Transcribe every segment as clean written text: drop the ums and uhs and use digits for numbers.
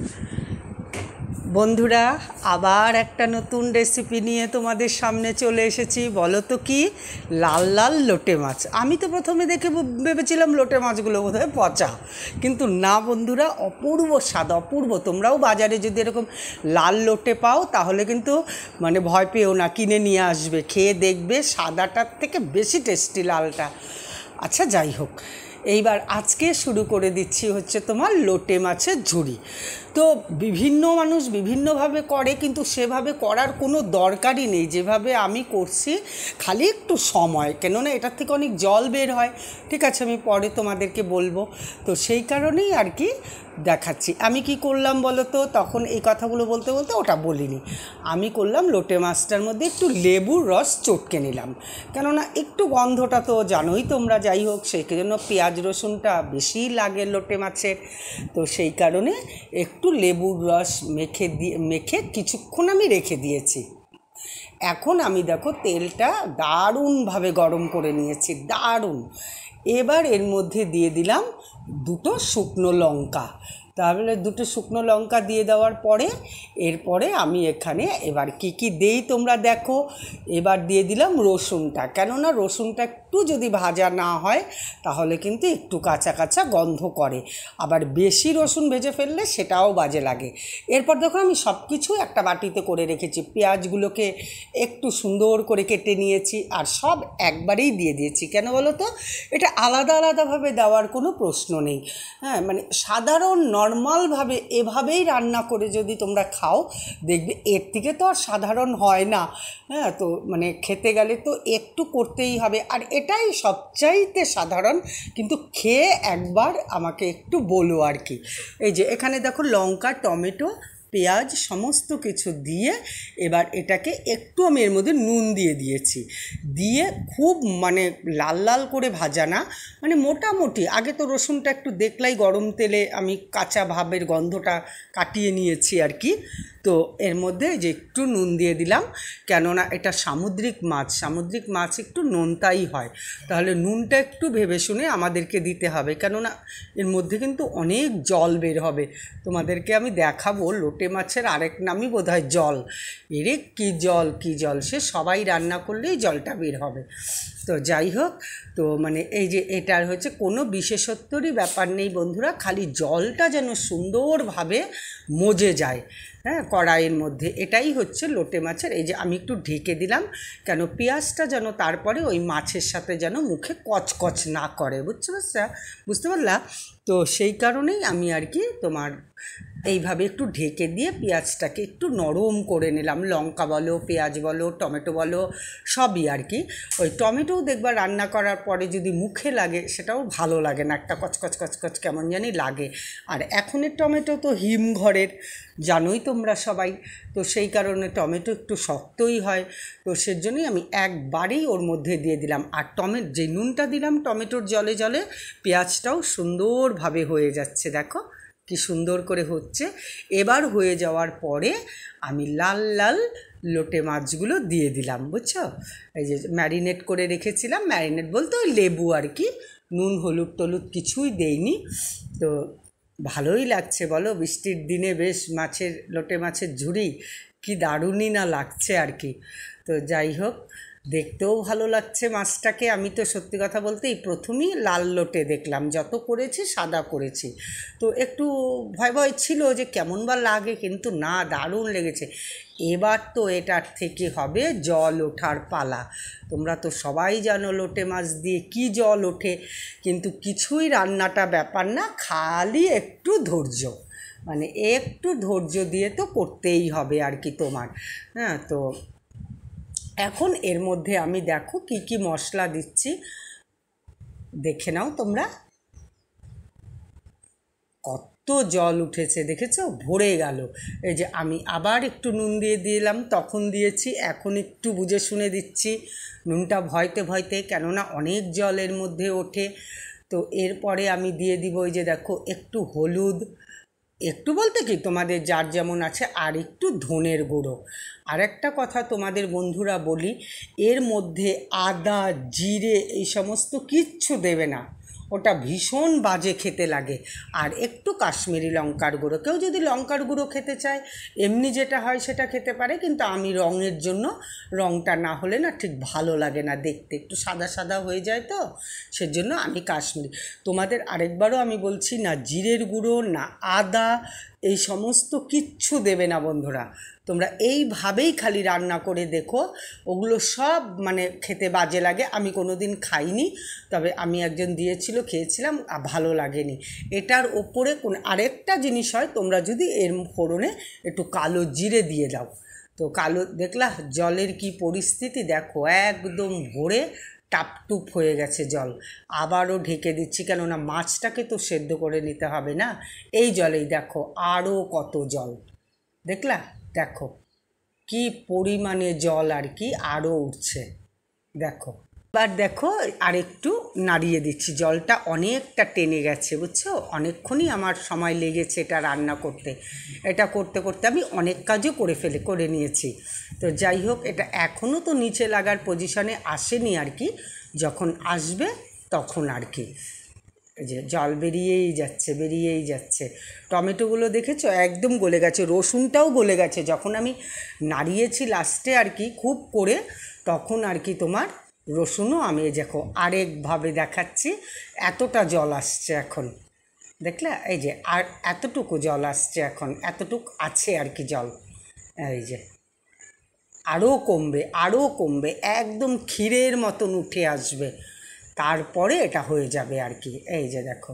বন্ধুরা, আবার একটা নতুন রেসিপি নিয়ে তোমাদের সামনে চলে এসেছি। বলো তো কি? লাল লাল লোটে মাছ। আমি তো প্রথমে দেখে ভেবেছিলাম লোটে মাছগুলো বোধহয় পচা, কিন্তু না বন্ধুরা, অপূর্ব স্বাদ, অপূর্ব। তোমরাও বাজারে যদি এরকম লাল লোটে পাও তাহলে কিন্তু মানে ভয় পেও না, কিনে নিয়ে আসবে, খেয়ে দেখবে সাদাটার থেকে বেশি টেস্টি লালটা। আচ্ছা, যাই হোক, এইবার আজকে শুরু করে দিচ্ছি হচ্ছে তোমার লোটে মাছের ঝুড়ি। তো বিভিন্ন মানুষ বিভিন্নভাবে করে, কিন্তু সেভাবে করার কোনো দরকারই নেই যেভাবে আমি করছি। খালি একটু সময়, কেননা এটার থেকে অনেক জল বের হয়। ঠিক আছে, আমি পরে তোমাদেরকে বলবো। তো সেই কারণেই আর কি দেখাচ্ছি। আমি কি করলাম বলো তো? তখন এই কথাগুলো বলতে বলতে ওটা বলিনি। আমি করলাম লোটে মাছটার মধ্যে একটু লেবুর রস চটকে নিলাম, কেননা একটু গন্ধটা তো জানোই তোমরা। যাই হোক, সেই জন্য পেঁয়াজ রসুনটা বেশিই লাগে লোটে মাছের। তো সেই কারণে একটু লেবুর রস মেখে কিছুক্ষণ আমি রেখে দিয়েছি। এখন আমি দেখো তেলটা দারুণভাবে গরম করে নিয়েছি, দারুণ। এবার এর মধ্যে দিয়ে দিলাম দুটো শুকনো লঙ্কা। তাহলে দুটো শুকনো লঙ্কা দিয়ে দেওয়ার পরে এরপরে আমি এখানে এবার কি দেই তোমরা দেখো। এবার দিয়ে দিলাম রসুনটা, কেননা রসুনটা একটু যদি ভাজা না হয় তাহলে কিন্তু একটু কাঁচা কাঁচা গন্ধ করে, আবার বেশি রসুন ভেজে ফেললে সেটাও বাজে লাগে। এরপর দেখো আমি সব কিছু একটা বাটিতে করে রেখেছি। পেঁয়াজগুলোকে একটু সুন্দর করে কেটে নিয়েছি, আর সব একবারেই দিয়ে দিয়েছি। কেন বলো তো? এটা আলাদা আলাদাভাবে দেওয়ার কোনো প্রশ্ন নেই। হ্যাঁ, মানে সাধারণ নর্মালভাবে এভাবেই রান্না করে যদি তোমরা খাও, দেখবে এর থেকে তো আর সাধারণ হয় না। হ্যাঁ, তো মানে খেতে গেলে তো একটু করতেই হবে, আর এটাই সবচাইতে সাধারণ। কিন্তু খেয়ে একবার আমাকে একটু বলো আর কি। এই যে এখানে দেখো লঙ্কা, টমেটো, পেঁয়াজ সমস্ত কিছু দিয়ে এবার এটাকে একটু আমি এর মধ্যে নুন দিয়ে দিয়েছি। দিয়ে খুব মানে লাল লাল করে ভাজা না, মানে মোটামুটি। আগে তো রসুনটা একটু দেখলাই গরম তেলে আমি কাঁচা ভাবের গন্ধটা কাটিয়ে নিয়েছি আর কি। তো এর মধ্যে যে একটু নুন দিয়ে দিলাম, কেননা এটা সামুদ্রিক মাছ, সামুদ্রিক মাছ একটু নোনতাই হয়। তাহলে নুনটা একটু ভেবে শুনে আমাদেরকে দিতে হবে, কেননা এর মধ্যে কিন্তু অনেক জল বের হবে। তোমাদেরকে আমি দেখাবো, লোটে মাছের আরেক নামই বোধহয় জল। এরে কী জল, কী জল, সে সবাই রান্না করলেই জলটা বের হবে। তো যাই হোক, তো মানে এই যে এটার হচ্ছে কোনো বিশেষত্বরই ব্যাপার নেই বন্ধুরা, খালি জলটা যেন সুন্দরভাবে মজে যায় হ্যাঁ কড়াইয়ের মধ্যে, এটাই হচ্ছে লোটে মাছের। এই যে আমি একটু ঢেকে দিলাম, কেন পেঁয়াজটা যেন তারপরে ওই মাছের সাথে যেন মুখে কচকচ না করে, বুঝতে পারলা? তো সেই কারণেই আমি আর কি তোমার এইভাবে একটু ঢেকে দিয়ে পেঁয়াজটাকে একটু নরম করে নিলাম। লঙ্কা বলো, পেঁয়াজ বলো, টমেটো বলো, সবই আর কি। ওই টমেটোও দেখবা রান্না করার পরে যদি মুখে লাগে সেটাও ভালো লাগে না, একটা কচকচ কচকচ কেমন জানি লাগে। আর এখনের টমেটো তো হিমঘরের, জানোই তোমরা সবাই। তো সেই কারণে টমেটো একটু শক্তই হয়। তো সেজন্যই আমি একবারেই ওর মধ্যে দিয়ে দিলাম। আর যে নুনটা দিলাম টমেটোর জলে জলে, পেঁয়াজটাও সুন্দরভাবে হয়ে যাচ্ছে, দেখো কি সুন্দর করে হচ্ছে। এবার হয়ে যাওয়ার পরে আমি লাল লাল লোটে মাছগুলো দিয়ে দিলাম, বুঝছো? এই যে ম্যারিনেট করে রেখেছিলাম, ম্যারিনেট বলতে ওই লেবু আর কি, নুন হলুদ টলুদ কিছুই দেইনি। তো ভালোই লাগছে বলো, বৃষ্টির দিনে বেশ লোটে মাছের ঝুড়ি কি দারুণই না লাগছে আর কি। তো যাই হোক, দেখতেও ভালো লাগছে মাছটাকে। আমি তো সত্যি কথা বলতে এই প্রথমেই লাল লোটে দেখলাম, যত করেছি সাদা করেছি। তো একটু ভয় ভয় ছিল যে কেমন বা লাগে, কিন্তু না, দারুণ লেগেছে। এবার তো এটার থেকে হবে জল ওঠার পালা। তোমরা তো সবাই জানো লোটে মাছ দিয়ে কি জল ওঠে, কিন্তু কিছুই রান্নাটা ব্যাপার না, খালি একটু ধৈর্য, মানে একটু ধৈর্য দিয়ে তো করতেই হবে আর কি তোমার। হ্যাঁ, তো এখন এর মধ্যে আমি দেখো কি কি মশলা দিচ্ছি, দেখে নাও তোমরা। কত জল উঠেছে দেখেছো, ভরে গেল। এই যে আমি আবার একটু নুন দিয়ে দিলাম, তখন দিয়েছি, এখন একটু বুঝে শুনে দিচ্ছি নুনটা ভয়তে ভয়তে, কেননা অনেক জল এর মধ্যে ওঠে। তো এরপরে আমি দিয়ে দিব ওই যে দেখো একটু হলুদ, একটু বলতে কি তোমাদের যার যেমন আছে, আর একটু ধনের গুঁড়ো। আর একটা কথা তোমাদের বন্ধুরা বলি, এর মধ্যে আদা জিরে এই সমস্ত কিচ্ছু দেবে না, ওটা ভীষণ বাজে খেতে লাগে। আর একটু কাশ্মীরি লঙ্কার গুঁড়ো, কেউ যদি লঙ্কার গুঁড়ো খেতে চায় এমনি যেটা হয় সেটা খেতে পারে, কিন্তু আমি রঙের জন্য, রঙটা না হলে না ঠিক ভালো লাগে না দেখতে, একটু সাদা সাদা হয়ে যায় তো, সেজন্য আমি কাশ্মীরি। তোমাদের আরেকবারও আমি বলছি, না জিরের গুঁড়ো না আদা এই সমস্ত কিচ্ছু দেবে না বন্ধুরা, তোমরা এইভাবেই খালি রান্না করে দেখো, ওগুলো সব মানে খেতে বাজে লাগে। আমি কোনো দিন খাইনি, তবে আমি একজন দিয়েছিল, খেয়েছিলাম, ভালো লাগেনি। এটার ওপরে আরেকটা জিনিস হয়, তোমরা যদি এর ফোড়নে একটু কালো জিরে দিয়ে দাও, তো কালো দেখলা জলের কি পরিস্থিতি দেখো, একদম ভরে টাপটুপ হয়ে গেছে জল। আবারও ঢেকে দিচ্ছি, কেননা মাছটাকে তো সেদ্ধ করে নিতে হবে না। এই জলেই দেখো আরও কত জল, দেখলা, দেখো কি পরিমাণে জল আর কি আরও উঠছে, দেখো। এবার দেখো আরেকটু নাড়িয়ে দিচ্ছি, জলটা অনেকটা টেনে গেছে বুঝছো, অনেকক্ষণই আমার সময় লেগেছে এটা রান্না করতে। এটা করতে করতে আমি অনেক কাজও করে নিয়েছি। তো যাই হোক, এটা এখনও তো নিচে লাগার পজিশনে আসেনি আর কি, যখন আসবে তখন আর কি। এই যে জল বেরিয়েই যাচ্ছে। টমেটোগুলো দেখেছো একদম গলে গেছে, রসুনটাও গলে গেছে। যখন আমি নাড়িয়েছি লাস্টে আর কি খুব করে, তখন আর কি তোমার রসুনও, আমি দেখো আরেকভাবে দেখাচ্ছি, এতটা জল আসছে এখন, দেখলে এই যে, আর এতটুকু জল আসছে এখন, এতটুকু আছে আর কি জল। এই যে আরও কমবে, একদম ক্ষীরের মতন উঠে আসবে, তারপরে এটা হয়ে যাবে আর কি। এই যে দেখো,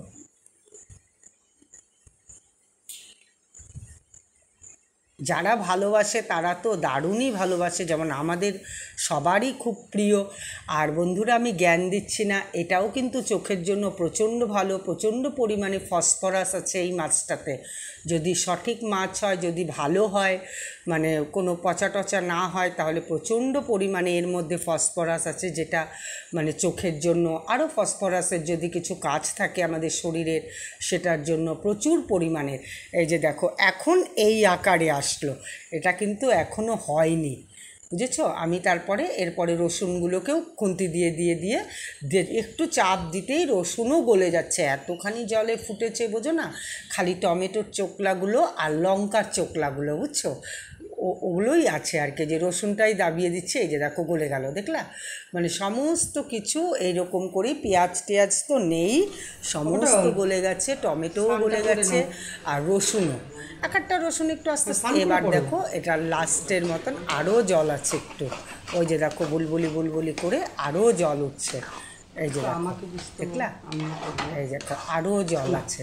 যারা ভালোবাসে তারা তো দারুণই ভালোবাসে, যেমন আমাদের সবারই খুব প্রিয়। আর বন্ধুরা, আমি জ্ঞান দিচ্ছি না, এটাও কিন্তু চোখের জন্য প্রচণ্ড ভালো, প্রচণ্ড পরিমাণে ফসফরাস আছে এই মাছটাতে। যদি সঠিক মাছ হয়, যদি ভালো হয়, মানে কোনো পচা টচা না হয়, তাহলে প্রচণ্ড পরিমাণে এর মধ্যে ফসফরাস আছে, যেটা মানে চোখের জন্য, আরও ফসফরাসের যদি কিছু কাজ থাকে আমাদের শরীরের, সেটার জন্য প্রচুর পরিমাণের। এই যে দেখো এখন এই আকারে আসলো, এটা কিন্তু এখনও হয়নি, বুঝেছো। আমি তারপরে এরপরে রসুনগুলোকেও খুন্তি দিয়ে একটু চাপ দিতেই রসুনও গলে যাচ্ছে, এতখানি জলে ফুটেছে বোঝো না, খালি টমেটোর চোকলাগুলো আর লঙ্কার চোকলাগুলো, বুঝছো, ওগুলোই আছে আর কি। যে রসুনটাই দাবিয়ে দিচ্ছে, এই যে দেখো গলে গেল, দেখলা, মানে সমস্ত কিছু এইরকম করেই, পেঁয়াজ টেয়াজ তো নেই, সমস্ত গলে গেছে, টমেটোও গলে গেছে, আর রসুনও, একটা রসুন একটু আস্তে আস্তে। এবার দেখো এটা লাস্টের মতন আরও জল আছে একটু, ওই যে দেখো বুলবুলি করে আরও জল উঠছে, এই যে দেখলা, এই যে আরও জল আছে,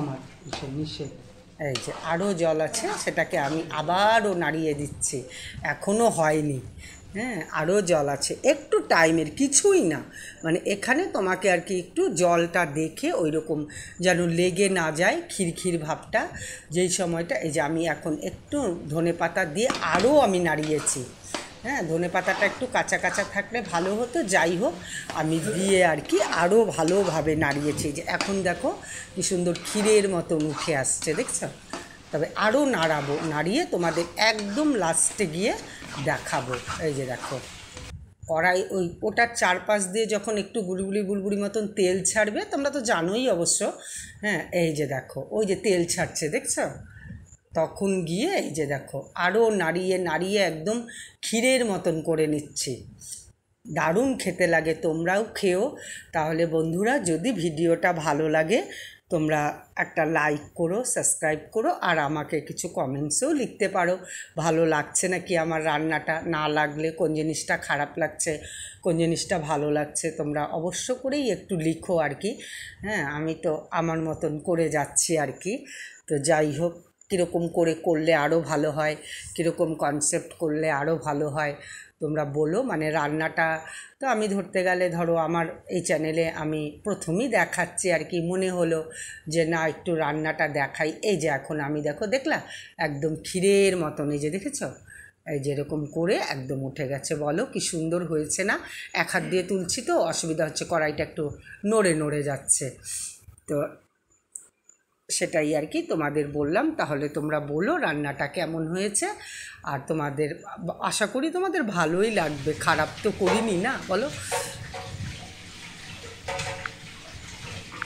এই যে আরও জল আছে, সেটাকে আমি আবারও নাড়িয়ে দিচ্ছি, এখনও হয়নি, হ্যাঁ আরও জল আছে, একটু টাইমের, কিছুই না, মানে এখানে তোমাকে আর কি একটু জলটা দেখে ওই রকম যেন লেগে না যায় খিরখির ভাবটা, যেই সময়টা। এই যে আমি এখন একটু ধনেপাতা দিয়ে আরও আমি নাড়িয়েছি, হ্যাঁ ধনেপাতাটা একটু কাঁচা কাঁচা থাকলে ভালো হতো, যাই হোক আমি দিয়ে আর কি আরও ভালোভাবে নাড়িয়েছি। যে এখন দেখো কি সুন্দর ক্ষীরের মতন উঠে আসছে, দেখছো। তবে আরও নাড়িয়ে তোমাদের একদম লাস্টে গিয়ে দেখাবো। এই যে দেখো কড়াই ওটার চারপাশ দিয়ে যখন একটু বুলবুলি মতন তেল ছাড়বে, তোমরা তো জানোই অবশ্য, হ্যাঁ এই যে দেখো ওই যে তেল ছাড়ছে, দেখছো, তখন গিয়ে এই যে দেখো আরও নাড়িয়ে একদম ক্ষীরের মতন করে নিচ্ছি, দারুণ খেতে লাগে, তোমরাও খেও। তাহলে বন্ধুরা, যদি ভিডিওটা ভালো লাগে তোমরা একটা লাইক করো, সাবস্ক্রাইব করো, আর আমাকে কিছু কমেন্টসেও লিখতে পারো, ভালো লাগছে নাকি আমার রান্নাটা, না লাগলে কোন জিনিসটা খারাপ লাগছে, কোন জিনিসটা ভালো লাগছে, তোমরা অবশ্য করেই একটু লিখো আর কি। হ্যাঁ আমি তো আমার মতন করে যাচ্ছি আর কি। তো যাই হোক, কীরকম করে করলে আরও ভালো হয়, কীরকম কনসেপ্ট করলে আরও ভালো হয় তোমরা বলো। মানে রান্নাটা তো আমি ধরতে গেলে ধরো আমার এই চ্যানেলে আমি প্রথমেই দেখাচ্ছি আর কি, মনে হলো যে না একটু রান্নাটা দেখাই। এই যে এখন আমি দেখলা একদম ক্ষীরের মতন, এই যে দেখেছো, এই যেরকম করে একদম উঠে গেছে, বলো কি সুন্দর হয়েছে না। এক হাত দিয়ে তুলছি তো অসুবিধা হচ্ছে, কড়াইটা একটু নড়ে যাচ্ছে, তো সেটাই আর কি তোমাদের বললাম। তাহলে তোমরা বলো রান্নাটা কেমন হয়েছে, আর তোমাদের আশা করি তোমাদের ভালোই লাগবে, খারাপ তো করিনি না, বলো।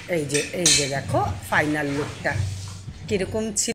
এই যে দেখো ফাইনাল লুকটা কীরকম ছিল।